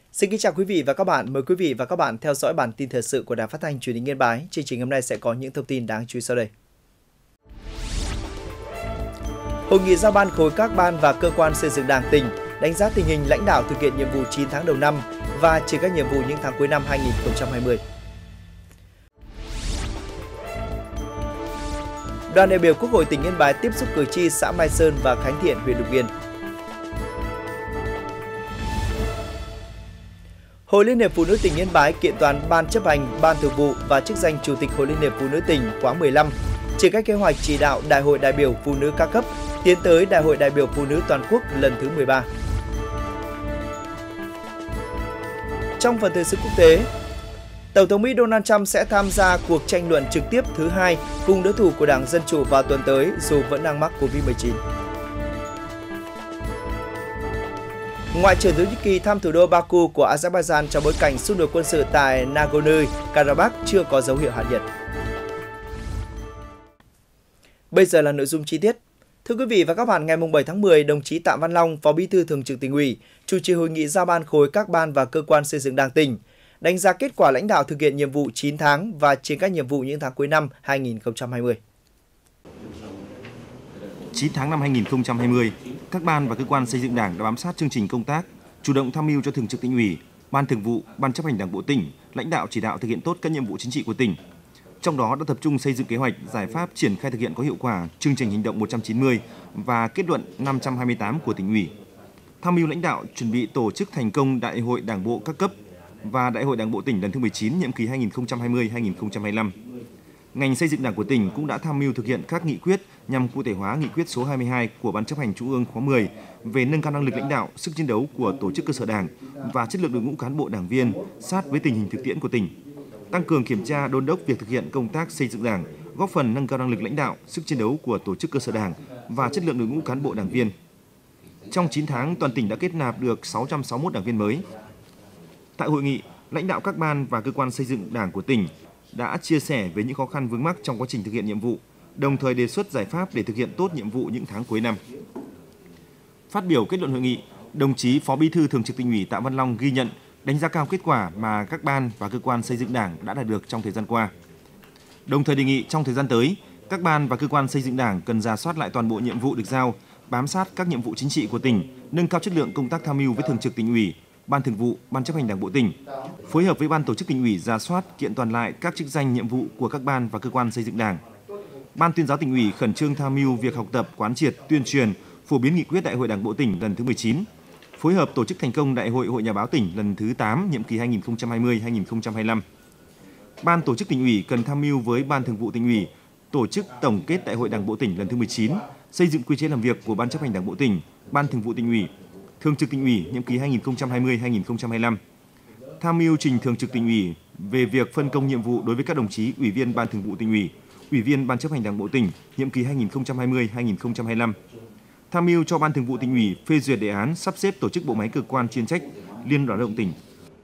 Xin kính chào quý vị và các bạn. Mời quý vị và các bạn theo dõi bản tin thời sự của Đài Phát thanh Truyền hình Yên Bái. Chương trình hôm nay sẽ có những thông tin đáng chú ý sau đây. Hội nghị giao ban khối các ban và cơ quan xây dựng Đảng tỉnh đánh giá tình hình lãnh đạo thực hiện nhiệm vụ 9 tháng đầu năm và triển khai nhiệm vụ những tháng cuối năm 2020. Đoàn đại biểu Quốc hội tỉnh Yên Bái tiếp xúc cử tri xã Mai Sơn và Khánh Thiện, huyện Lục Yên. Hội Liên hiệp Phụ nữ tỉnh Yên Bái kiện toàn Ban chấp hành, Ban thường vụ và chức danh Chủ tịch Hội Liên hiệp Phụ nữ tỉnh khóa 15, triển khai kế hoạch chỉ đạo Đại hội đại biểu Phụ nữ các cấp tiến tới Đại hội đại biểu Phụ nữ toàn quốc lần thứ 13. Trong phần thời sự quốc tế, Tổng thống Mỹ Donald Trump sẽ tham gia cuộc tranh luận trực tiếp thứ hai cùng đối thủ của Đảng Dân Chủ vào tuần tới dù vẫn đang mắc Covid-19. Ngoại trưởng Thổ Nhĩ Kỳ thăm thủ đô Baku của Azerbaijan trong bối cảnh xung đột quân sự tại Nagorno-Karabakh chưa có dấu hiệu hạ nhiệt. Bây giờ là nội dung chi tiết. Thưa quý vị và các bạn, ngày 7 tháng 10, đồng chí Tạ Văn Long, Phó Bí thư Thường trực Tỉnh ủy, chủ trì hội nghị giao ban khối các ban và cơ quan xây dựng Đảng tỉnh, đánh giá kết quả lãnh đạo thực hiện nhiệm vụ 9 tháng và triển khai nhiệm vụ những tháng cuối năm 2020. 9 tháng năm 2020, các ban và cơ quan xây dựng Đảng đã bám sát chương trình công tác, chủ động tham mưu cho Thường trực Tỉnh ủy, Ban Thường vụ, Ban Chấp hành Đảng bộ tỉnh, lãnh đạo chỉ đạo thực hiện tốt các nhiệm vụ chính trị của tỉnh. Trong đó đã tập trung xây dựng kế hoạch, giải pháp triển khai thực hiện có hiệu quả chương trình hành động 190 và kết luận 528 của Tỉnh ủy. Tham mưu lãnh đạo chuẩn bị tổ chức thành công Đại hội Đảng bộ các cấp và Đại hội Đảng bộ tỉnh lần thứ 19 nhiệm kỳ 2020-2025. Ngành xây dựng Đảng của tỉnh cũng đã tham mưu thực hiện các nghị quyết nhằm cụ thể hóa nghị quyết số 22 của Ban Chấp hành Trung ương khóa 10 về nâng cao năng lực lãnh đạo, sức chiến đấu của tổ chức cơ sở Đảng và chất lượng đội ngũ cán bộ đảng viên sát với tình hình thực tiễn của tỉnh. Tăng cường kiểm tra đôn đốc việc thực hiện công tác xây dựng Đảng, góp phần nâng cao năng lực lãnh đạo, sức chiến đấu của tổ chức cơ sở Đảng và chất lượng đội ngũ cán bộ đảng viên. Trong 9 tháng, toàn tỉnh đã kết nạp được 661 đảng viên mới. Tại hội nghị, lãnh đạo các ban và cơ quan xây dựng Đảng của tỉnh đã chia sẻ về những khó khăn vướng mắc trong quá trình thực hiện nhiệm vụ, đồng thời đề xuất giải pháp để thực hiện tốt nhiệm vụ những tháng cuối năm. Phát biểu kết luận hội nghị, đồng chí Phó Bí thư Thường trực Tỉnh ủy Tạ Văn Long ghi nhận, đánh giá cao kết quả mà các ban và cơ quan xây dựng Đảng đã đạt được trong thời gian qua. Đồng thời đề nghị trong thời gian tới, các ban và cơ quan xây dựng Đảng cần rà soát lại toàn bộ nhiệm vụ được giao, bám sát các nhiệm vụ chính trị của tỉnh, nâng cao chất lượng công tác tham mưu với Thường trực Tỉnh ủy, Ban Thường vụ, Ban Chấp hành Đảng bộ tỉnh, phối hợp với Ban Tổ chức Tỉnh ủy rà soát kiện toàn lại các chức danh nhiệm vụ của các ban và cơ quan xây dựng Đảng. Ban Tuyên giáo Tỉnh ủy khẩn trương tham mưu việc học tập, quán triệt, tuyên truyền, phổ biến nghị quyết Đại hội Đảng bộ tỉnh lần thứ 19, phối hợp tổ chức thành công Đại hội Hội Nhà báo tỉnh lần thứ 8 nhiệm kỳ 2020-2025. Ban Tổ chức Tỉnh ủy cần tham mưu với Ban Thường vụ Tỉnh ủy tổ chức tổng kết Đại hội Đảng bộ tỉnh lần thứ 19, xây dựng quy chế làm việc của Ban Chấp hành Đảng bộ tỉnh, Ban Thường vụ Tỉnh ủy, Thường trực Tỉnh ủy nhiệm kỳ 2020-2025. Tham mưu trình Thường trực Tỉnh ủy về việc phân công nhiệm vụ đối với các đồng chí Ủy viên Ban Thường vụ Tỉnh ủy, Ủy viên Ban Chấp hành Đảng bộ tỉnh nhiệm kỳ 2020-2025. Tham mưu cho Ban Thường vụ Tỉnh ủy phê duyệt đề án sắp xếp tổ chức bộ máy cơ quan chuyên trách Liên đoàn Lao động tỉnh.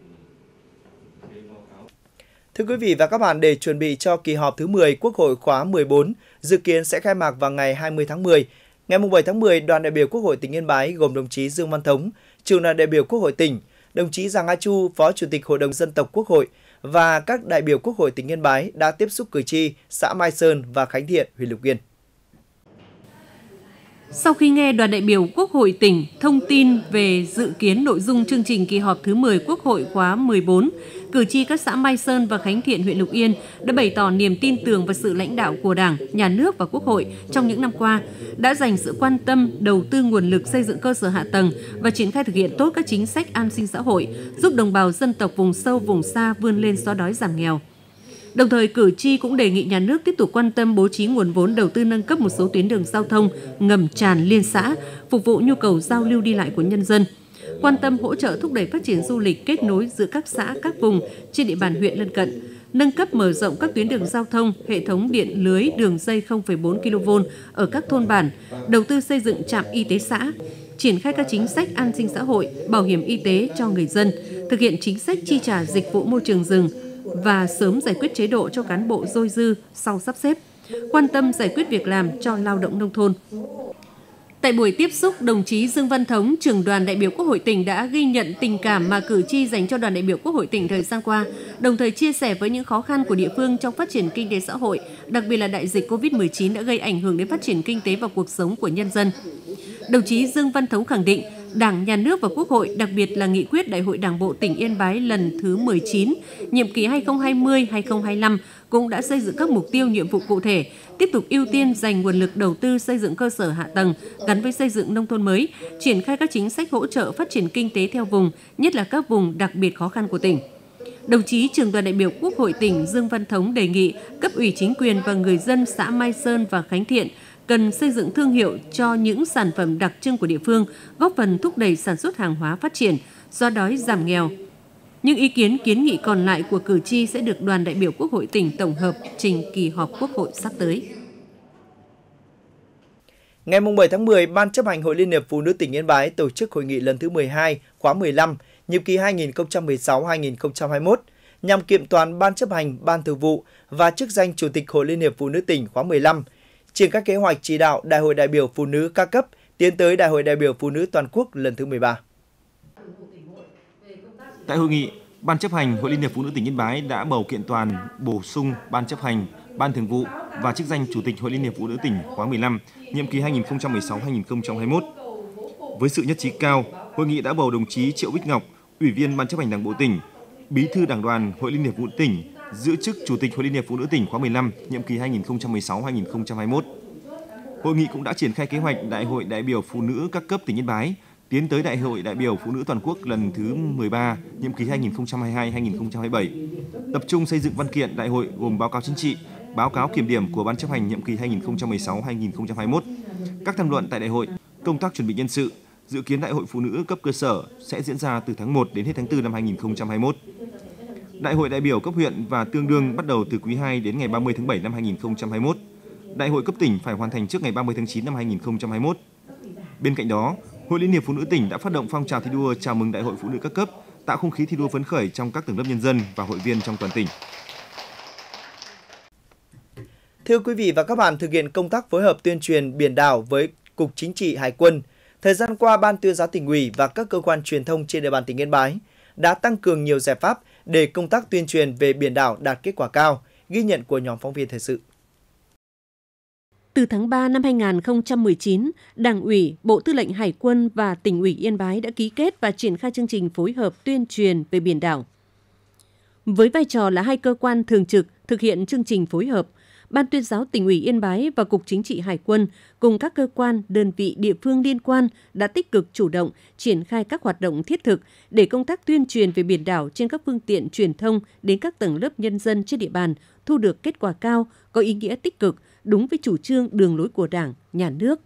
Thưa quý vị và các bạn, để chuẩn bị cho kỳ họp thứ 10 Quốc hội khóa 14 dự kiến sẽ khai mạc vào ngày 20 tháng 10. Ngày 7 tháng 10, đoàn đại biểu Quốc hội tỉnh Yên Bái gồm đồng chí Dương Văn Thống, trưởng đoàn đại biểu Quốc hội tỉnh, đồng chí Giàng A Chu, Phó Chủ tịch Hội đồng Dân tộc Quốc hội và các đại biểu Quốc hội tỉnh Yên Bái đã tiếp xúc cử tri xã Mai Sơn và Khánh Thiện, huyện Lục Yên. Sau khi nghe đoàn đại biểu Quốc hội tỉnh thông tin về dự kiến nội dung chương trình kỳ họp thứ 10 Quốc hội khóa 14, cử tri các xã Mai Sơn và Khánh Thiện, huyện Lục Yên đã bày tỏ niềm tin tưởng vào sự lãnh đạo của Đảng, Nhà nước và Quốc hội trong những năm qua, đã dành sự quan tâm, đầu tư nguồn lực xây dựng cơ sở hạ tầng và triển khai thực hiện tốt các chính sách an sinh xã hội, giúp đồng bào dân tộc vùng sâu, vùng xa vươn lên xóa đói giảm nghèo. Đồng thời, cử tri cũng đề nghị nhà nước tiếp tục quan tâm bố trí nguồn vốn đầu tư nâng cấp một số tuyến đường giao thông, ngầm tràn liên xã, phục vụ nhu cầu giao lưu đi lại của nhân dân. Quan tâm hỗ trợ thúc đẩy phát triển du lịch kết nối giữa các xã, các vùng trên địa bàn huyện lân cận, nâng cấp mở rộng các tuyến đường giao thông, hệ thống điện lưới đường dây 0,4 kV ở các thôn bản, đầu tư xây dựng trạm y tế xã, triển khai các chính sách an sinh xã hội, bảo hiểm y tế cho người dân, thực hiện chính sách chi trả dịch vụ môi trường rừng và sớm giải quyết chế độ cho cán bộ dôi dư sau sắp xếp, quan tâm giải quyết việc làm cho lao động nông thôn. Tại buổi tiếp xúc, đồng chí Dương Văn Thống, trưởng đoàn đại biểu Quốc hội tỉnh đã ghi nhận tình cảm mà cử tri dành cho đoàn đại biểu Quốc hội tỉnh thời gian qua, đồng thời chia sẻ với những khó khăn của địa phương trong phát triển kinh tế xã hội, đặc biệt là đại dịch COVID-19 đã gây ảnh hưởng đến phát triển kinh tế và cuộc sống của nhân dân. Đồng chí Dương Văn Thống khẳng định, Đảng, Nhà nước và Quốc hội, đặc biệt là nghị quyết Đại hội Đảng bộ tỉnh Yên Bái lần thứ 19, nhiệm kỳ 2020-2025 cũng đã xây dựng các mục tiêu nhiệm vụ cụ thể, tiếp tục ưu tiên dành nguồn lực đầu tư xây dựng cơ sở hạ tầng gắn với xây dựng nông thôn mới, triển khai các chính sách hỗ trợ phát triển kinh tế theo vùng, nhất là các vùng đặc biệt khó khăn của tỉnh. Đồng chí trưởng đoàn đại biểu Quốc hội tỉnh Dương Văn Thống đề nghị cấp ủy chính quyền và người dân xã Mai Sơn và Khánh Thiện cần xây dựng thương hiệu cho những sản phẩm đặc trưng của địa phương, góp phần thúc đẩy sản xuất hàng hóa phát triển, xóa đói giảm nghèo. Những ý kiến kiến nghị còn lại của cử tri sẽ được đoàn đại biểu Quốc hội tỉnh tổng hợp trình kỳ họp Quốc hội sắp tới. Ngày 7 tháng 10, Ban chấp hành Hội Liên hiệp Phụ nữ tỉnh Yên Bái tổ chức hội nghị lần thứ 12, khóa 15, nhiệm kỳ 2016-2021, nhằm kiện toàn Ban chấp hành, Ban thường vụ và chức danh Chủ tịch Hội Liên hiệp Phụ nữ tỉnh khóa 15, triển khai kế hoạch chỉ đạo Đại hội đại biểu Phụ nữ các cấp tiến tới Đại hội đại biểu Phụ nữ toàn quốc lần thứ 13. Tại hội nghị, Ban chấp hành Hội Liên hiệp Phụ nữ tỉnh Yên Bái đã bầu kiện toàn bổ sung Ban chấp hành, Ban thường vụ và chức danh Chủ tịch Hội Liên hiệp Phụ nữ tỉnh khóa 15, nhiệm kỳ 2016-2021. Với sự nhất trí cao, hội nghị đã bầu đồng chí Triệu Bích Ngọc, Ủy viên Ban chấp hành Đảng bộ tỉnh, Bí thư Đảng đoàn Hội Liên hiệp Phụ nữ tỉnh, giữ chức Chủ tịch Hội Liên hiệp Phụ nữ tỉnh khóa 15, nhiệm kỳ 2016-2021. Hội nghị cũng đã triển khai kế hoạch Đại hội đại biểu Phụ nữ các cấp tỉnh Yên Bái tiến tới Đại hội đại biểu Phụ nữ toàn quốc lần thứ 13, nhiệm kỳ 2022-2027. Tập trung xây dựng văn kiện đại hội gồm báo cáo chính trị, báo cáo kiểm điểm của Ban chấp hành nhiệm kỳ 2016-2021, các tham luận tại đại hội, công tác chuẩn bị nhân sự. Dự kiến Đại hội Phụ nữ cấp cơ sở sẽ diễn ra từ tháng 1 đến hết tháng 4 năm 2021. Đại hội đại biểu cấp huyện và tương đương bắt đầu từ quý 2 đến ngày 30 tháng 7 năm 2021. Đại hội cấp tỉnh phải hoàn thành trước ngày 30 tháng 9 năm 2021. Bên cạnh đó, Hội Liên hiệp Phụ nữ tỉnh đã phát động phong trào thi đua chào mừng Đại hội Phụ nữ các cấp, tạo không khí thi đua phấn khởi trong các tầng lớp nhân dân và hội viên trong toàn tỉnh. Thưa quý vị và các bạn, thực hiện công tác phối hợp tuyên truyền biển đảo với Cục Chính trị Hải quân, thời gian qua, Ban Tuyên giáo Tỉnh ủy và các cơ quan truyền thông trên địa bàn tỉnh Yên Bái đã tăng cường nhiều giải pháp để công tác tuyên truyền về biển đảo đạt kết quả cao, ghi nhận của nhóm phóng viên thời sự. Từ tháng 3 năm 2019, Đảng ủy, Bộ Tư lệnh Hải quân và Tỉnh ủy Yên Bái đã ký kết và triển khai chương trình phối hợp tuyên truyền về biển đảo. Với vai trò là hai cơ quan thường trực thực hiện chương trình phối hợp, Ban Tuyên giáo Tỉnh ủy Yên Bái và Cục Chính trị Hải quân cùng các cơ quan, đơn vị địa phương liên quan đã tích cực chủ động triển khai các hoạt động thiết thực để công tác tuyên truyền về biển đảo trên các phương tiện truyền thông đến các tầng lớp nhân dân trên địa bàn thu được kết quả cao, có ý nghĩa tích cực, đúng với chủ trương đường lối của Đảng, Nhà nước.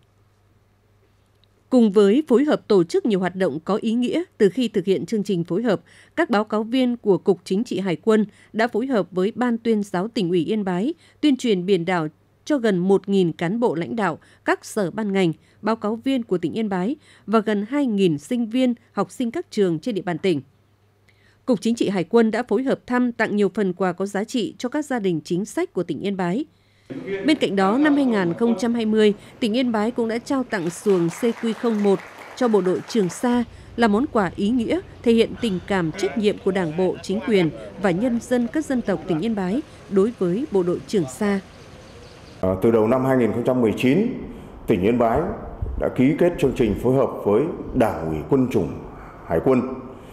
Cùng với phối hợp tổ chức nhiều hoạt động có ý nghĩa từ khi thực hiện chương trình phối hợp, các báo cáo viên của Cục Chính trị Hải quân đã phối hợp với Ban Tuyên giáo Tỉnh ủy Yên Bái tuyên truyền biển đảo cho gần 1.000 cán bộ lãnh đạo, các sở ban ngành, báo cáo viên của tỉnh Yên Bái và gần 2.000 sinh viên, học sinh các trường trên địa bàn tỉnh. Cục Chính trị Hải quân đã phối hợp thăm tặng nhiều phần quà có giá trị cho các gia đình chính sách của tỉnh Yên Bái. Bên cạnh đó, năm 2020, tỉnh Yên Bái cũng đã trao tặng xuồng CQ-01 cho bộ đội Trường Sa là món quà ý nghĩa thể hiện tình cảm trách nhiệm của Đảng bộ, chính quyền và nhân dân các dân tộc tỉnh Yên Bái đối với bộ đội Trường Sa. Từ đầu năm 2019, tỉnh Yên Bái đã ký kết chương trình phối hợp với Đảng ủy Quân chủng Hải quân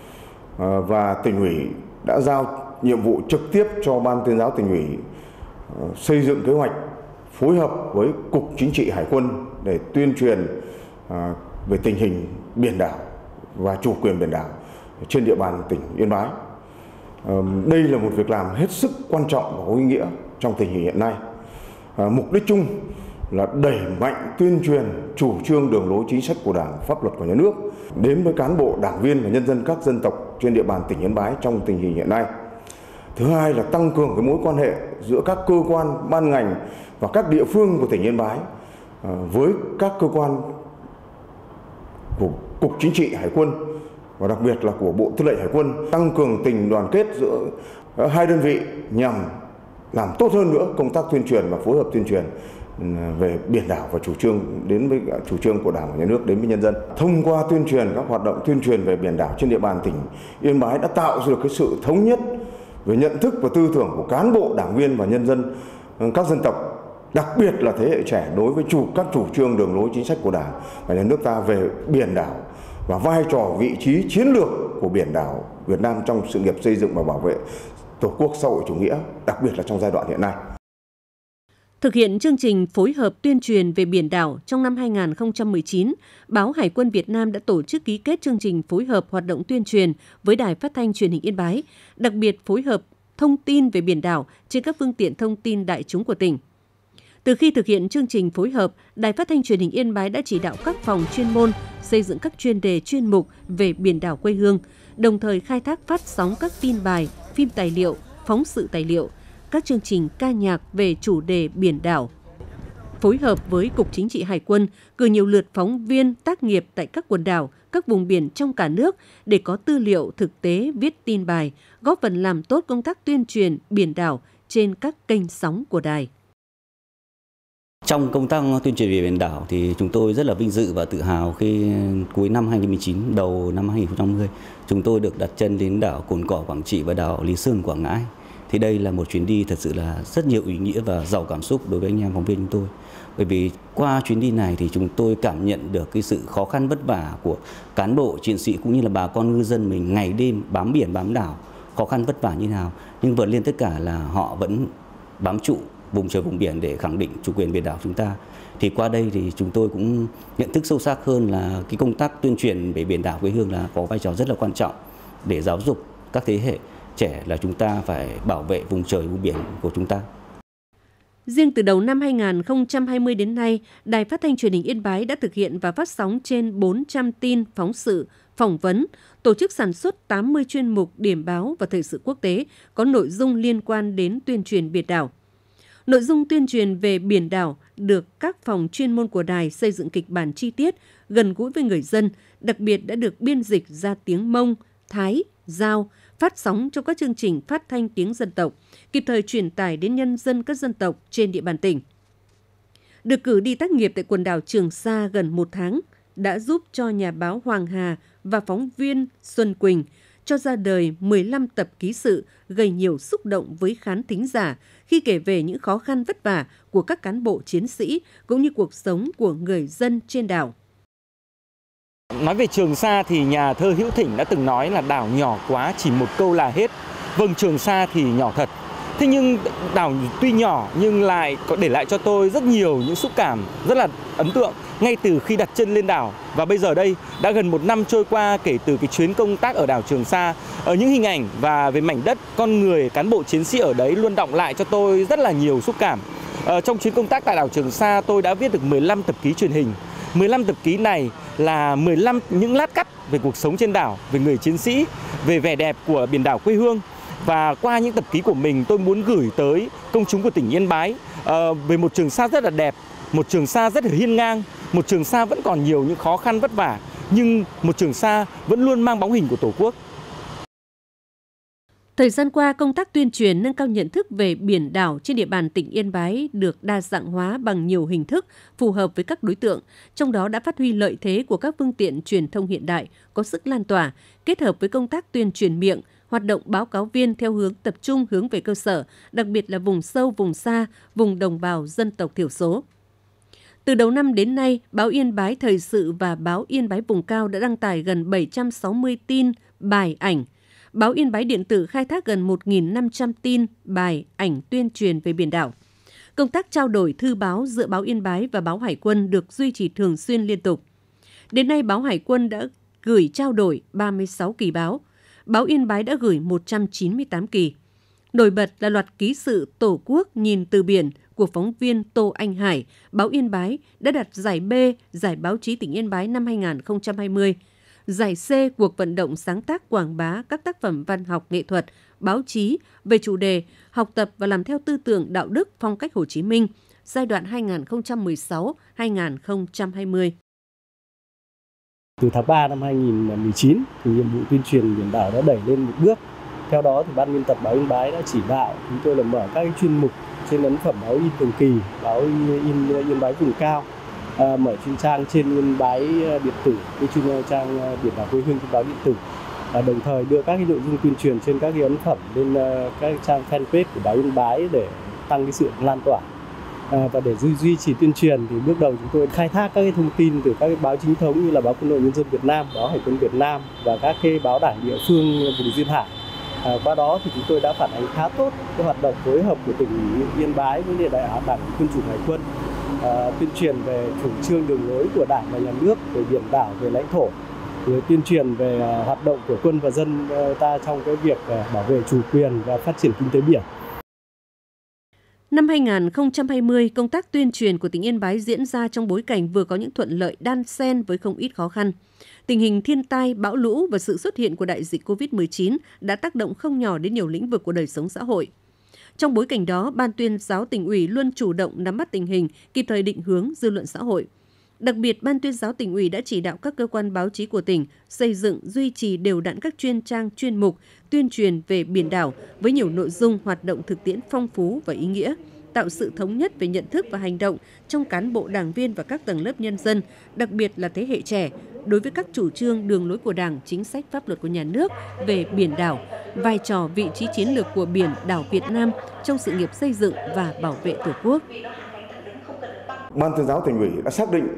và tỉnh ủy đã giao nhiệm vụ trực tiếp cho Ban Tuyên giáo Tỉnh ủy xây dựng kế hoạch phối hợp với Cục Chính trị Hải quân để tuyên truyền về tình hình biển đảo và chủ quyền biển đảo trên địa bàn tỉnh Yên Bái. Đây là một việc làm hết sức quan trọng và có ý nghĩa trong tình hình hiện nay. Mục đích chung là đẩy mạnh tuyên truyền chủ trương đường lối chính sách của Đảng, pháp luật của nhà nước đến với cán bộ, đảng viên và nhân dân các dân tộc trên địa bàn tỉnh Yên Bái trong tình hình hiện nay. Thứ hai là tăng cường cái mối quan hệ giữa các cơ quan, ban ngành và các địa phương của tỉnh Yên Bái với các cơ quan của Cục Chính trị Hải quân và đặc biệt là của Bộ Tư lệnh Hải quân, tăng cường tình đoàn kết giữa hai đơn vị nhằm làm tốt hơn nữa công tác tuyên truyền và phối hợp tuyên truyền về biển đảo và đến với chủ trương của Đảng và Nhà nước đến với nhân dân. Thông qua tuyên truyền, các hoạt động tuyên truyền về biển đảo trên địa bàn tỉnh Yên Bái đã tạo ra được cái sự thống nhất về nhận thức và tư tưởng của cán bộ, đảng viên và nhân dân các dân tộc, đặc biệt là thế hệ trẻ đối với các chủ trương, đường lối, chính sách của Đảng và Nhà nước ta về biển đảo và vai trò, vị trí chiến lược của biển đảo Việt Nam trong sự nghiệp xây dựng và bảo vệ Tổ quốc xã hội chủ nghĩa, đặc biệt là trong giai đoạn hiện nay. Thực hiện chương trình phối hợp tuyên truyền về biển đảo trong năm 2019, Báo Hải quân Việt Nam đã tổ chức ký kết chương trình phối hợp hoạt động tuyên truyền với Đài Phát thanh Truyền hình Yên Bái, đặc biệt phối hợp thông tin về biển đảo trên các phương tiện thông tin đại chúng của tỉnh. Từ khi thực hiện chương trình phối hợp, Đài Phát thanh Truyền hình Yên Bái đã chỉ đạo các phòng chuyên môn xây dựng các chuyên đề chuyên mục về biển đảo quê hương, đồng thời khai thác phát sóng các tin bài, phim tài liệu, phóng sự tài liệu, các chương trình ca nhạc về chủ đề biển đảo. Phối hợp với Cục Chính trị Hải quân, cử nhiều lượt phóng viên tác nghiệp tại các quần đảo, các vùng biển trong cả nước để có tư liệu thực tế viết tin bài, góp phần làm tốt công tác tuyên truyền biển đảo trên các kênh sóng của đài. Trong công tác tuyên truyền về biển đảo thì chúng tôi rất là vinh dự và tự hào khi cuối năm 2019, đầu năm 2020, chúng tôi được đặt chân đến đảo Cồn Cỏ, Quảng Trị và đảo Lý Sơn, Quảng Ngãi. Thì đây là một chuyến đi thật sự là rất nhiều ý nghĩa và giàu cảm xúc đối với anh em phóng viên chúng tôi. Bởi vì qua chuyến đi này thì chúng tôi cảm nhận được cái sự khó khăn vất vả của cán bộ, chiến sĩ cũng như là bà con ngư dân mình ngày đêm bám biển, bám đảo, khó khăn vất vả như nào. Nhưng vượt lên tất cả là họ vẫn bám trụ vùng trời vùng biển để khẳng định chủ quyền biển đảo chúng ta. Thì qua đây thì chúng tôi cũng nhận thức sâu sắc hơn là cái công tác tuyên truyền về biển đảo quê hương là có vai trò rất là quan trọng để giáo dục các thế hệ trẻ là chúng ta phải bảo vệ vùng trời vùng biển của chúng ta. Riêng từ đầu năm 2020 đến nay, Đài Phát thanh Truyền hình Yên Bái đã thực hiện và phát sóng trên 400 tin, phóng sự, phỏng vấn, tổ chức sản xuất 80 chuyên mục điểm báo và thời sự quốc tế có nội dung liên quan đến tuyên truyền biển đảo. Nội dung tuyên truyền về biển đảo được các phòng chuyên môn của đài xây dựng kịch bản chi tiết, gần gũi với người dân, đặc biệt đã được biên dịch ra tiếng Mông, Thái, Dao, phát sóng trong các chương trình phát thanh tiếng dân tộc, kịp thời truyền tải đến nhân dân các dân tộc trên địa bàn tỉnh. Được cử đi tác nghiệp tại quần đảo Trường Sa gần 1 tháng, đã giúp cho nhà báo Hoàng Hà và phóng viên Xuân Quỳnh cho ra đời 15 tập ký sự gây nhiều xúc động với khán thính giả khi kể về những khó khăn vất vả của các cán bộ chiến sĩ cũng như cuộc sống của người dân trên đảo. Nói về Trường Sa thì nhà thơ Hữu Thỉnh đã từng nói là đảo nhỏ quá chỉ một câu là hết. Vâng, Trường Sa thì nhỏ thật. Thế nhưng đảo tuy nhỏ nhưng lại có để lại cho tôi rất nhiều những xúc cảm rất là ấn tượng ngay từ khi đặt chân lên đảo. Và bây giờ đây đã gần 1 năm trôi qua kể từ cái chuyến công tác ở đảo Trường Sa. Ở những hình ảnh và về mảnh đất, con người, cán bộ chiến sĩ ở đấy luôn đọng lại cho tôi rất là nhiều xúc cảm. Trong chuyến công tác tại đảo Trường Sa, tôi đã viết được 15 tập ký truyền hình. 15 tập ký này là 15 những lát cắt về cuộc sống trên đảo, về người chiến sĩ, về vẻ đẹp của biển đảo quê hương. Và qua những tập ký của mình, tôi muốn gửi tới công chúng của tỉnh Yên Bái về một Trường Sa rất là đẹp, một Trường Sa rất là hiên ngang, một Trường Sa vẫn còn nhiều những khó khăn vất vả, nhưng một Trường Sa vẫn luôn mang bóng hình của Tổ quốc. Thời gian qua, công tác tuyên truyền nâng cao nhận thức về biển đảo trên địa bàn tỉnh Yên Bái được đa dạng hóa bằng nhiều hình thức phù hợp với các đối tượng, trong đó đã phát huy lợi thế của các phương tiện truyền thông hiện đại có sức lan tỏa, kết hợp với công tác tuyên truyền miệng, hoạt động báo cáo viên theo hướng tập trung hướng về cơ sở, đặc biệt là vùng sâu, vùng xa, vùng đồng bào dân tộc thiểu số. Từ đầu năm đến nay, báo Yên Bái Thời sự và báo Yên Bái Vùng Cao đã đăng tải gần 760 tin, bài, ảnh. Báo Yên Bái Điện tử khai thác gần 1.500 tin, bài, ảnh tuyên truyền về biển đảo. Công tác trao đổi thư báo giữa báo Yên Bái và báo Hải quân được duy trì thường xuyên liên tục. Đến nay, báo Hải quân đã gửi trao đổi 36 kỳ báo. Báo Yên Bái đã gửi 198 kỳ. Nổi bật là loạt ký sự Tổ quốc nhìn từ biển của phóng viên Tô Anh Hải, báo Yên Bái đã đạt giải B, Giải báo chí tỉnh Yên Bái năm 2020. Giải C, cuộc vận động sáng tác quảng bá các tác phẩm văn học nghệ thuật, báo chí về chủ đề học tập và làm theo tư tưởng đạo đức phong cách Hồ Chí Minh, giai đoạn 2016-2020. Từ tháng 3 năm 2019, thì nhiệm vụ tuyên truyền biển đảo đã đẩy lên một bước. Theo đó, thì Ban biên tập báo Yên Bái đã chỉ đạo chúng tôi là mở các chuyên mục trên ấn phẩm báo in thường kỳ, báo in Yên Bái vùng cao, mở trên trang trên Yên Bái điện tử, trên trang biển đảo quê hương trên báo điện tử. Đồng thời đưa các cái nội dung tuyên truyền trên các cái ấn phẩm lên các trang fanpage của báo Yên Bái để tăng cái sự lan tỏa. Và để duy trì tuyên truyền thì bước đầu chúng tôi khai thác các cái thông tin từ các cái báo chính thống như là báo Quân đội Nhân dân Việt Nam, báo Hải quân Việt Nam và các cái báo đảng địa phương vùng duyên hải. Qua đó thì chúng tôi đã phản ánh khá tốt cái hoạt động phối hợp của tỉnh ủy Yên Bái với Đảng Quân chủng Hải quân, tuyên truyền về chủ trương đường lối của Đảng và Nhà nước về biển đảo, về lãnh thổ, rồi tuyên truyền về hoạt động của quân và dân ta trong cái việc bảo vệ chủ quyền và phát triển kinh tế biển. Năm 2020, công tác tuyên truyền của tỉnh Yên Bái diễn ra trong bối cảnh vừa có những thuận lợi đan xen với không ít khó khăn. Tình hình thiên tai, bão lũ và sự xuất hiện của đại dịch COVID-19 đã tác động không nhỏ đến nhiều lĩnh vực của đời sống xã hội. Trong bối cảnh đó, Ban tuyên giáo tỉnh ủy luôn chủ động nắm bắt tình hình, kịp thời định hướng dư luận xã hội. Đặc biệt, Ban tuyên giáo tỉnh ủy đã chỉ đạo các cơ quan báo chí của tỉnh xây dựng, duy trì đều đặn các chuyên trang, chuyên mục, tuyên truyền về biển đảo với nhiều nội dung hoạt động thực tiễn phong phú và ý nghĩa, tạo sự thống nhất về nhận thức và hành động trong cán bộ đảng viên và các tầng lớp nhân dân, đặc biệt là thế hệ trẻ, đối với các chủ trương, đường lối của Đảng, chính sách pháp luật của nhà nước về biển đảo, vai trò, vị trí chiến lược của biển đảo Việt Nam trong sự nghiệp xây dựng và bảo vệ Tổ quốc. Ban tuyên giáo tỉnh ủy đã xác định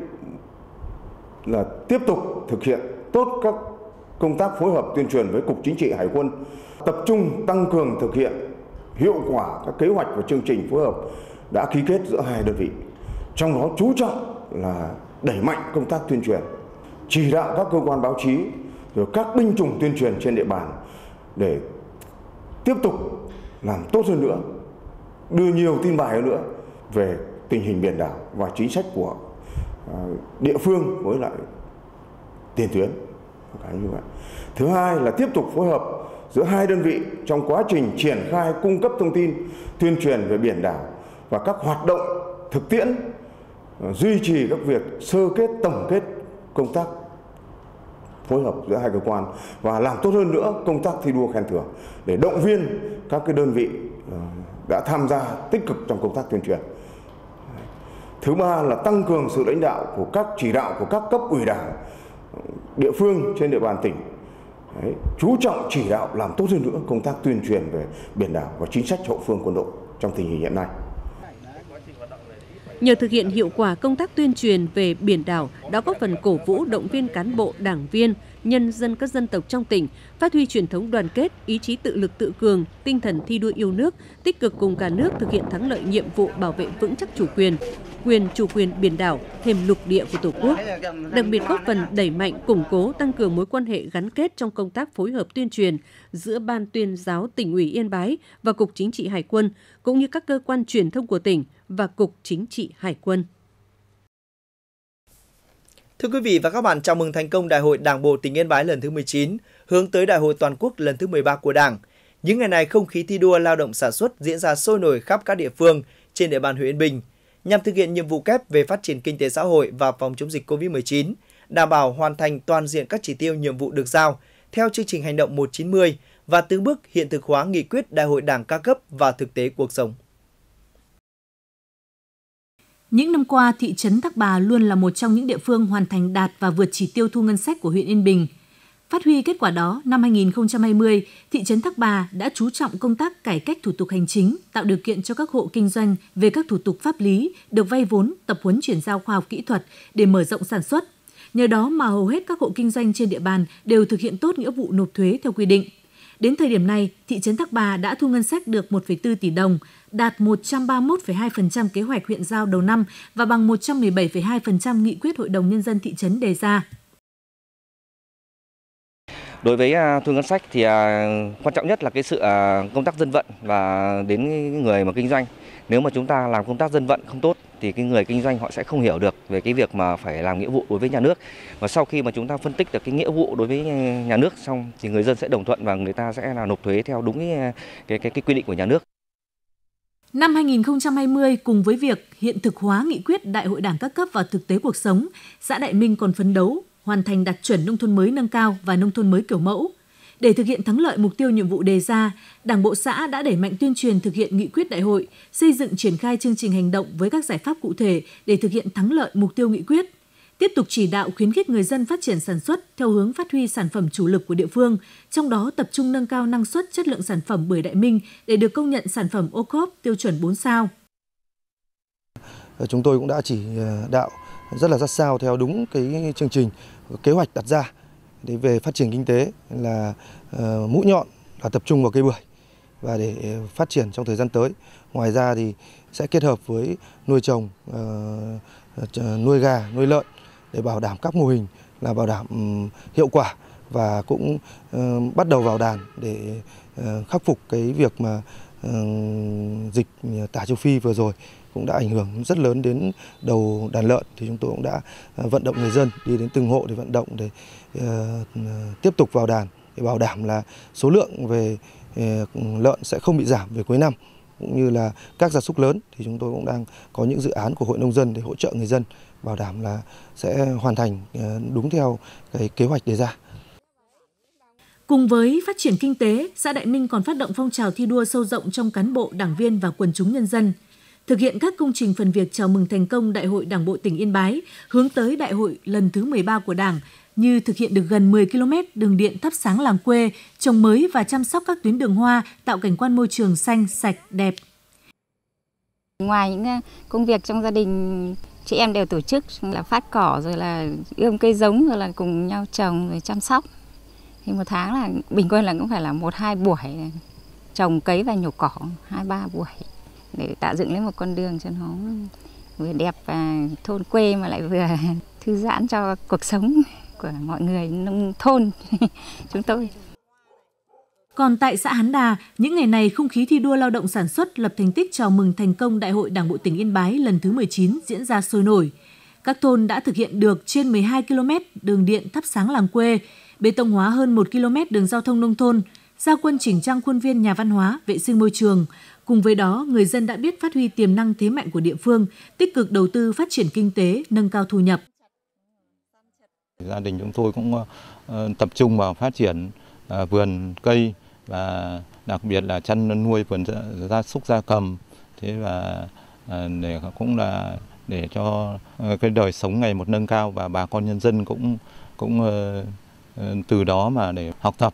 là tiếp tục thực hiện tốt các công tác phối hợp tuyên truyền với Cục Chính trị Hải quân, tập trung tăng cường thực hiện hiệu quả các kế hoạch và chương trình phối hợp đã ký kết giữa hai đơn vị. Trong đó chú trọng là đẩy mạnh công tác tuyên truyền, chỉ đạo các cơ quan báo chí rồi các binh chủng tuyên truyền trên địa bàn để tiếp tục làm tốt hơn nữa, đưa nhiều tin bài hơn nữa về tình hình biển đảo và chính sách của địa phương với lại tiền tuyến. Như vậy. Thứ hai là tiếp tục phối hợp giữa hai đơn vị trong quá trình triển khai cung cấp thông tin tuyên truyền về biển đảo và các hoạt động thực tiễn, duy trì các việc sơ kết, tổng kết công tác phối hợp giữa hai cơ quan và làm tốt hơn nữa công tác thi đua khen thưởng để động viên các cái đơn vị đã tham gia tích cực trong công tác tuyên truyền. Thứ ba là tăng cường sự lãnh đạo của các chỉ đạo của các cấp ủy Đảng địa phương trên địa bàn tỉnh. Chú trọng chỉ đạo làm tốt hơn nữa công tác tuyên truyền về biển đảo và chính sách hậu phương quân đội trong tình hình hiện nay. Nhờ thực hiện hiệu quả công tác tuyên truyền về biển đảo đã góp phần cổ vũ động viên cán bộ, đảng viên, nhân dân các dân tộc trong tỉnh phát huy truyền thống đoàn kết, ý chí tự lực tự cường, tinh thần thi đua yêu nước, tích cực cùng cả nước thực hiện thắng lợi nhiệm vụ bảo vệ vững chắc chủ quyền biển đảo, thềm lục địa của Tổ quốc. Đặc biệt góp phần đẩy mạnh, củng cố, tăng cường mối quan hệ gắn kết trong công tác phối hợp tuyên truyền giữa Ban tuyên giáo tỉnh ủy Yên Bái và Cục Chính trị Hải quân, cũng như các cơ quan truyền thông của tỉnh và Cục Chính trị Hải quân. Thưa quý vị và các bạn, chào mừng thành công Đại hội Đảng bộ tỉnh Yên Bái lần thứ 19, hướng tới Đại hội Toàn quốc lần thứ 13 của Đảng. Những ngày này, không khí thi đua lao động sản xuất diễn ra sôi nổi khắp các địa phương trên địa bàn huyện Yên Bình, nhằm thực hiện nhiệm vụ kép về phát triển kinh tế xã hội và phòng chống dịch COVID-19, đảm bảo hoàn thành toàn diện các chỉ tiêu nhiệm vụ được giao theo chương trình hành động 190 và từng bước hiện thực hóa nghị quyết Đại hội Đảng các cấp và thực tế cuộc sống. Những năm qua, thị trấn Thác Bà luôn là một trong những địa phương hoàn thành đạt và vượt chỉ tiêu thu ngân sách của huyện Yên Bình. Phát huy kết quả đó, năm 2020, thị trấn Thác Bà đã chú trọng công tác cải cách thủ tục hành chính, tạo điều kiện cho các hộ kinh doanh về các thủ tục pháp lý, được vay vốn, tập huấn chuyển giao khoa học kỹ thuật để mở rộng sản xuất. Nhờ đó mà hầu hết các hộ kinh doanh trên địa bàn đều thực hiện tốt nghĩa vụ nộp thuế theo quy định. Đến thời điểm này, thị trấn Thác Bà đã thu ngân sách được 1,4 tỷ đồng, đạt 131,2% kế hoạch huyện giao đầu năm và bằng 117,2% nghị quyết Hội đồng Nhân dân thị trấn đề ra. Đối với thu ngân sách thì quan trọng nhất là cái sự công tác dân vận và đến người mà kinh doanh. Nếu mà chúng ta làm công tác dân vận không tốt thì cái người kinh doanh họ sẽ không hiểu được về cái việc mà phải làm nghĩa vụ đối với nhà nước. Và sau khi mà chúng ta phân tích được cái nghĩa vụ đối với nhà nước xong thì người dân sẽ đồng thuận và người ta sẽ là nộp thuế theo đúng cái quy định của nhà nước. Năm 2020, cùng với việc hiện thực hóa nghị quyết Đại hội Đảng các cấp vào thực tế cuộc sống, xã Đại Minh còn phấn đấu hoàn thành đạt chuẩn nông thôn mới nâng cao và nông thôn mới kiểu mẫu. Để thực hiện thắng lợi mục tiêu nhiệm vụ đề ra, Đảng bộ xã đã đẩy mạnh tuyên truyền thực hiện nghị quyết đại hội, xây dựng triển khai chương trình hành động với các giải pháp cụ thể để thực hiện thắng lợi mục tiêu nghị quyết. Tiếp tục chỉ đạo khuyến khích người dân phát triển sản xuất theo hướng phát huy sản phẩm chủ lực của địa phương, trong đó tập trung nâng cao năng suất chất lượng sản phẩm bưởi Đại Minh để được công nhận sản phẩm ô cốp tiêu chuẩn 4 sao. Chúng tôi cũng đã chỉ đạo rất là sát sao theo đúng cái chương trình, kế hoạch đặt ra để về phát triển kinh tế là mũi nhọn là tập trung vào cây bưởi và để phát triển trong thời gian tới. Ngoài ra thì sẽ kết hợp với nuôi trồng, nuôi gà, nuôi lợn để bảo đảm các mô hình là bảo đảm hiệu quả và cũng bắt đầu vào đàn để khắc phục cái việc mà dịch tả châu Phi vừa rồi cũng đã ảnh hưởng rất lớn đến đầu đàn lợn, thì chúng tôi cũng đã vận động người dân đi đến từng hộ để vận động để tiếp tục vào đàn để bảo đảm là số lượng về lợn sẽ không bị giảm về cuối năm, cũng như là các gia súc lớn thì chúng tôi cũng đang có những dự án của hội nông dân để hỗ trợ người dân bảo đảm là sẽ hoàn thành đúng theo cái kế hoạch đề ra. Cùng với phát triển kinh tế, xã Đại Minh còn phát động phong trào thi đua sâu rộng trong cán bộ, đảng viên và quần chúng nhân dân, thực hiện các công trình phần việc chào mừng thành công Đại hội Đảng bộ tỉnh Yên Bái, hướng tới Đại hội lần thứ 13 của Đảng, như thực hiện được gần 10 km đường điện thắp sáng làng quê, trồng mới và chăm sóc các tuyến đường hoa, tạo cảnh quan môi trường xanh, sạch, đẹp. Ngoài những công việc trong gia đình, chị em đều tổ chức là phát cỏ, rồi là ươm cây giống, rồi là cùng nhau trồng rồi chăm sóc. Thì một tháng là bình quân là cũng phải là 1-2 buổi trồng cấy và nhổ cỏ, 2-3 buổi để tạo dựng lên một con đường cho nó vừa đẹp và thôn quê mà lại vừa thư giãn cho cuộc sống của mọi người nông thôn chúng tôi. Còn tại xã Hán Đà, những ngày này không khí thi đua lao động sản xuất lập thành tích chào mừng thành công Đại hội Đảng bộ tỉnh Yên Bái lần thứ 19 diễn ra sôi nổi. Các thôn đã thực hiện được trên 12 km đường điện thắp sáng làng quê, bê tông hóa hơn 1 km đường giao thông nông thôn, ra quân chỉnh trang khuôn viên nhà văn hóa, vệ sinh môi trường. Cùng với đó, người dân đã biết phát huy tiềm năng thế mạnh của địa phương, tích cực đầu tư phát triển kinh tế, nâng cao thu nhập. Gia đình chúng tôi cũng tập trung vào phát triển vườn cây và đặc biệt là chăn nuôi vườn gia súc gia cầm. Thế và để cũng là để cho cái đời sống ngày một nâng cao và bà con nhân dân cũng từ đó mà để học tập.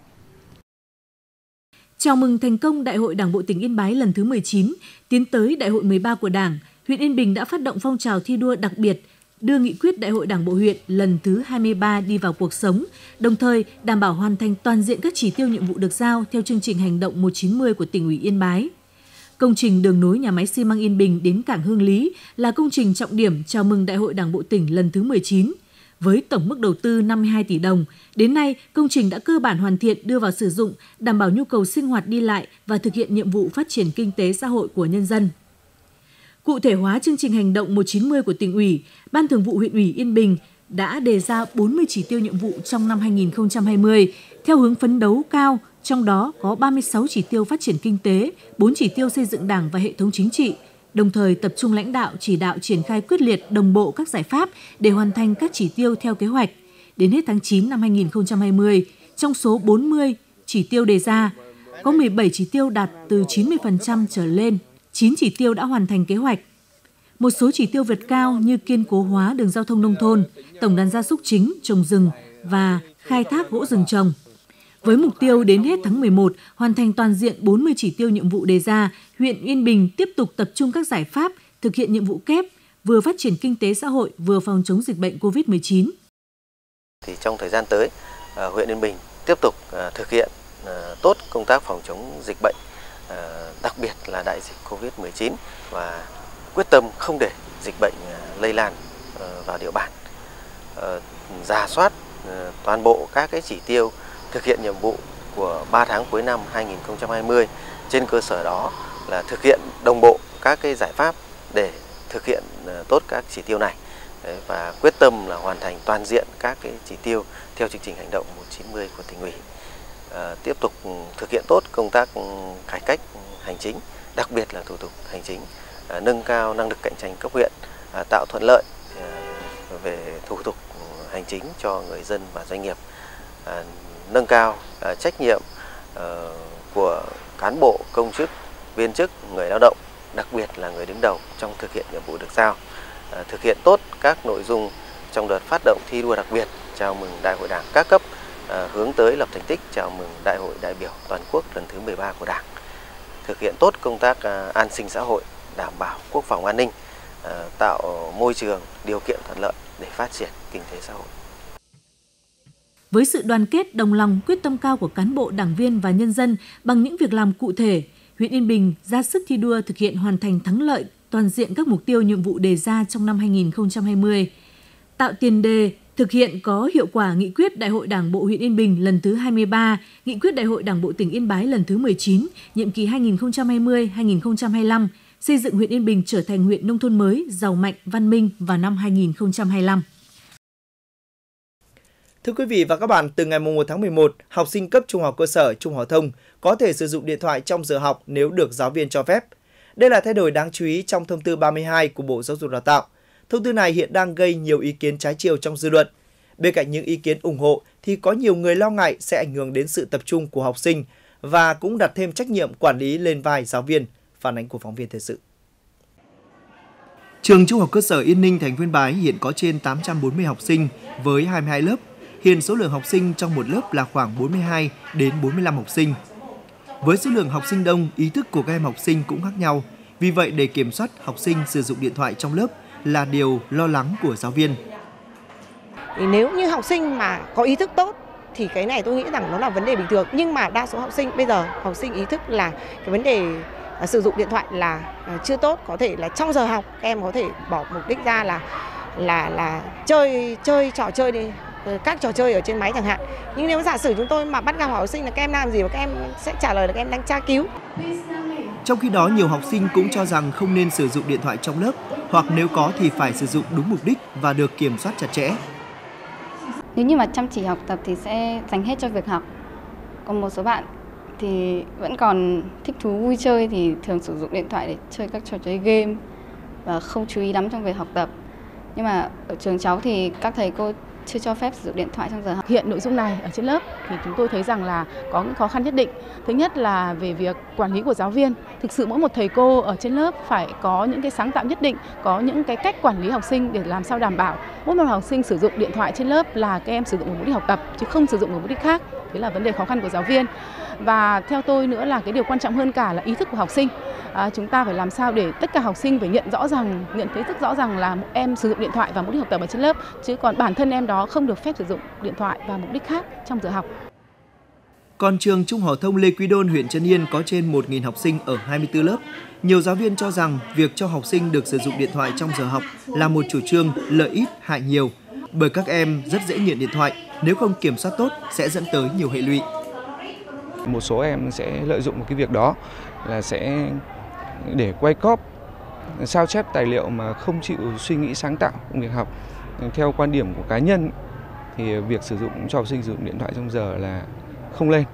Chào mừng thành công Đại hội Đảng bộ tỉnh Yên Bái lần thứ 19, tiến tới Đại hội 13 của Đảng, huyện Yên Bình đã phát động phong trào thi đua đặc biệt, đưa nghị quyết Đại hội Đảng bộ huyện lần thứ 23 đi vào cuộc sống, đồng thời đảm bảo hoàn thành toàn diện các chỉ tiêu nhiệm vụ được giao theo chương trình hành động 190 của tỉnh ủy Yên Bái. Công trình đường nối nhà máy xi măng Yên Bình đến cảng Hương Lý là công trình trọng điểm chào mừng Đại hội Đảng bộ tỉnh lần thứ 19. Với tổng mức đầu tư 52 tỷ đồng, đến nay công trình đã cơ bản hoàn thiện đưa vào sử dụng, đảm bảo nhu cầu sinh hoạt đi lại và thực hiện nhiệm vụ phát triển kinh tế xã hội của nhân dân. Cụ thể hóa chương trình hành động 190 của tỉnh ủy, Ban Thường vụ huyện ủy Yên Bình đã đề ra 40 chỉ tiêu nhiệm vụ trong năm 2020 theo hướng phấn đấu cao, trong đó có 36 chỉ tiêu phát triển kinh tế, 4 chỉ tiêu xây dựng Đảng và hệ thống chính trị, đồng thời tập trung lãnh đạo, chỉ đạo triển khai quyết liệt đồng bộ các giải pháp để hoàn thành các chỉ tiêu theo kế hoạch. Đến hết tháng 9 năm 2020, trong số 40 chỉ tiêu đề ra, có 17 chỉ tiêu đạt từ 90% trở lên, 9 chỉ tiêu đã hoàn thành kế hoạch. Một số chỉ tiêu vượt cao như kiên cố hóa đường giao thông nông thôn, tổng đàn gia súc chính, trồng rừng và khai thác gỗ rừng trồng. Với mục tiêu đến hết tháng 11 hoàn thành toàn diện 40 chỉ tiêu nhiệm vụ đề ra, huyện Yên Bình tiếp tục tập trung các giải pháp thực hiện nhiệm vụ kép, vừa phát triển kinh tế xã hội, vừa phòng chống dịch bệnh COVID-19. Thì trong thời gian tới, huyện Yên Bình tiếp tục thực hiện tốt công tác phòng chống dịch bệnh, đặc biệt là đại dịch COVID-19 và quyết tâm không để dịch bệnh lây lan vào địa bàn, rà soát toàn bộ các cái chỉ tiêu thực hiện nhiệm vụ của 3 tháng cuối năm 2020. Trên cơ sở đó là thực hiện đồng bộ các cái giải pháp để thực hiện tốt các chỉ tiêu này và quyết tâm là hoàn thành toàn diện các cái chỉ tiêu theo chương trình hành động 190 của tỉnh ủy. Tiếp tục thực hiện tốt công tác cải cách hành chính, đặc biệt là thủ tục hành chính, nâng cao năng lực cạnh tranh cấp huyện, tạo thuận lợi về thủ tục hành chính cho người dân và doanh nghiệp, nâng cao trách nhiệm của cán bộ, công chức, viên chức, người lao động, đặc biệt là người đứng đầu trong thực hiện nhiệm vụ được giao, thực hiện tốt các nội dung trong đợt phát động thi đua đặc biệt chào mừng Đại hội Đảng các cấp, hướng tới lập thành tích chào mừng Đại hội đại biểu toàn quốc lần thứ 13 của Đảng, thực hiện tốt công tác an sinh xã hội, đảm bảo quốc phòng an ninh, tạo môi trường, điều kiện thuận lợi để phát triển kinh tế xã hội. Với sự đoàn kết, đồng lòng, quyết tâm cao của cán bộ, đảng viên và nhân dân bằng những việc làm cụ thể, huyện Yên Bình ra sức thi đua thực hiện hoàn thành thắng lợi toàn diện các mục tiêu nhiệm vụ đề ra trong năm 2020, tạo tiền đề thực hiện có hiệu quả nghị quyết Đại hội Đảng bộ huyện Yên Bình lần thứ 23, nghị quyết Đại hội Đảng bộ tỉnh Yên Bái lần thứ 19, nhiệm kỳ 2020-2025, xây dựng huyện Yên Bình trở thành huyện nông thôn mới, giàu mạnh, văn minh vào năm 2025. Thưa quý vị và các bạn, từ ngày 1 tháng 11, học sinh cấp trung học cơ sở, trung học thông có thể sử dụng điện thoại trong giờ học nếu được giáo viên cho phép. Đây là thay đổi đáng chú ý trong thông tư 32 của Bộ Giáo dục Đào tạo. Thông tư này hiện đang gây nhiều ý kiến trái chiều trong dư luận. Bên cạnh những ý kiến ủng hộ thì có nhiều người lo ngại sẽ ảnh hưởng đến sự tập trung của học sinh và cũng đặt thêm trách nhiệm quản lý lên vai giáo viên. Phản ánh của phóng viên thời sự. Trường Trung học cơ sở Yên Ninh, thành phố Yên Bái hiện có trên 840 học sinh với 22 lớp. Hiện số lượng học sinh trong một lớp là khoảng 42 đến 45 học sinh. Với số lượng học sinh đông, ý thức của các em học sinh cũng khác nhau. Vì vậy, để kiểm soát học sinh sử dụng điện thoại trong lớp là điều lo lắng của giáo viên. Nếu như học sinh mà có ý thức tốt thì cái này tôi nghĩ rằng nó là vấn đề bình thường. Nhưng mà đa số học sinh bây giờ, học sinh ý thức là cái vấn đề sử dụng điện thoại là chưa tốt. Có thể là trong giờ học các em có thể bỏ mục đích ra là chơi trò chơi đi, các trò chơi ở trên máy chẳng hạn. Nhưng nếu giả sử chúng tôi mà bắt gặp học sinh là các em làm gì và các em sẽ trả lời là các em đang tra cứu. Trong khi đó, nhiều học sinh cũng cho rằng không nên sử dụng điện thoại trong lớp, hoặc nếu có thì phải sử dụng đúng mục đích và được kiểm soát chặt chẽ. Nếu như mà chăm chỉ học tập thì sẽ dành hết cho việc học. Còn một số bạn thì vẫn còn thích thú vui chơi thì thường sử dụng điện thoại để chơi các trò chơi game và không chú ý lắm trong việc học tập. Nhưng mà ở trường cháu thì các thầy cô chưa cho phép sử dụng điện thoại trong giờ học. Hiện nội dung này ở trên lớp thì chúng tôi thấy rằng là có những khó khăn nhất định. Thứ nhất là về việc quản lý của giáo viên. Thực sự mỗi một thầy cô ở trên lớp phải có những cái sáng tạo nhất định, có những cái cách quản lý học sinh để làm sao đảm bảo mỗi một học sinh sử dụng điện thoại trên lớp là các em sử dụng một mục đích học tập chứ không sử dụng một mục đích khác. Thế là vấn đề khó khăn của giáo viên. Và theo tôi nữa là cái điều quan trọng hơn cả là ý thức của học sinh. Chúng ta phải làm sao để tất cả học sinh phải nhận thấy rất rõ ràng là một em sử dụng điện thoại và mục đích học tập ở trên lớp, chứ còn bản thân em đó không được phép sử dụng điện thoại và mục đích khác trong giờ học. Còn trường Trung học thông Lê Quý Đôn, huyện Trấn Yên có trên 1.000 học sinh ở 24 lớp. Nhiều giáo viên cho rằng việc cho học sinh được sử dụng điện thoại trong giờ học là một chủ trương lợi ít hại nhiều, bởi các em rất dễ nghiện điện thoại, nếu không kiểm soát tốt sẽ dẫn tới nhiều hệ lụy. Một số em sẽ lợi dụng một cái việc đó là sẽ để quay cóp, sao chép tài liệu mà không chịu suy nghĩ sáng tạo trong việc học. Theo quan điểm của cá nhân thì việc sử dụng cho học sinh sử dụng điện thoại trong giờ là không lên.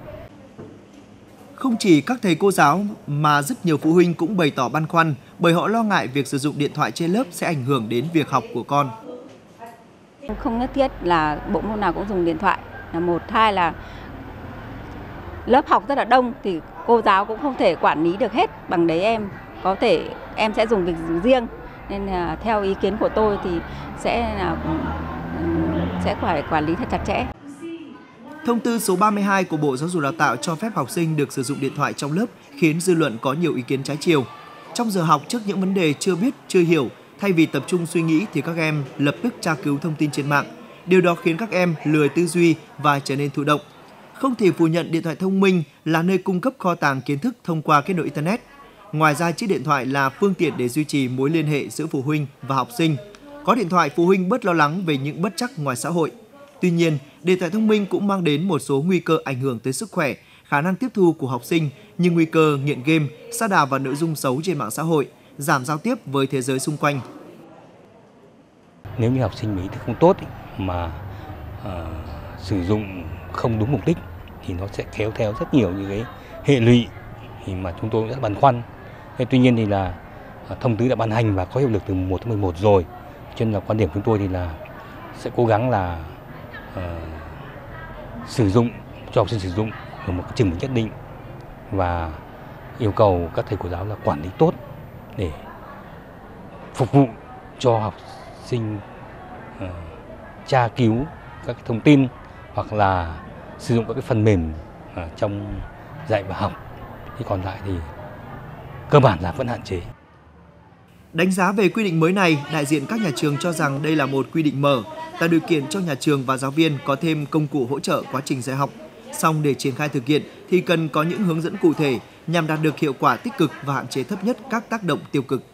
Không chỉ các thầy cô giáo mà rất nhiều phụ huynh cũng bày tỏ băn khoăn bởi họ lo ngại việc sử dụng điện thoại trên lớp sẽ ảnh hưởng đến việc học của con. Không nhất thiết là bộ môn nào cũng dùng điện thoại là một, hai là lớp học rất là đông thì cô giáo cũng không thể quản lý được hết bằng đấy em. Có thể em sẽ dùng việc riêng nên là theo ý kiến của tôi thì sẽ phải quản lý thật chặt chẽ. Thông tư số 32 của Bộ Giáo dục Đào tạo cho phép học sinh được sử dụng điện thoại trong lớp khiến dư luận có nhiều ý kiến trái chiều. Trong giờ học, trước những vấn đề chưa biết, chưa hiểu, thay vì tập trung suy nghĩ thì các em lập tức tra cứu thông tin trên mạng. Điều đó khiến các em lười tư duy và trở nên thụ động. Không thể phủ nhận điện thoại thông minh là nơi cung cấp kho tàng kiến thức thông qua kết nối Internet. Ngoài ra, chiếc điện thoại là phương tiện để duy trì mối liên hệ giữa phụ huynh và học sinh. Có điện thoại, phụ huynh bớt lo lắng về những bất trắc ngoài xã hội. Tuy nhiên, điện thoại thông minh cũng mang đến một số nguy cơ ảnh hưởng tới sức khỏe, khả năng tiếp thu của học sinh như nguy cơ nghiện game, sa đà vào nội dung xấu trên mạng xã hội, giảm giao tiếp với thế giới xung quanh. Nếu như học sinh ý thức không tốt mà sử dụng không đúng mục đích thì nó sẽ kéo theo rất nhiều những cái hệ lụy mà chúng tôi rất băn khoăn. Tuy nhiên thì là thông tư đã ban hành và có hiệu lực từ 1 tháng 11 rồi. Cho nên là quan điểm của chúng tôi thì là sẽ cố gắng là sử dụng cho học sinh sử dụng ở một chừng mực nhất định và yêu cầu các thầy cô giáo là quản lý tốt để phục vụ cho học sinh tra cứu các thông tin hoặc là sử dụng các cái phần mềm trong dạy và học. Thì còn lại thì cơ bản là vẫn hạn chế. Đánh giá về quy định mới này, đại diện các nhà trường cho rằng đây là một quy định mở, tạo điều kiện cho nhà trường và giáo viên có thêm công cụ hỗ trợ quá trình dạy học. Song để triển khai thực hiện thì cần có những hướng dẫn cụ thể nhằm đạt được hiệu quả tích cực và hạn chế thấp nhất các tác động tiêu cực.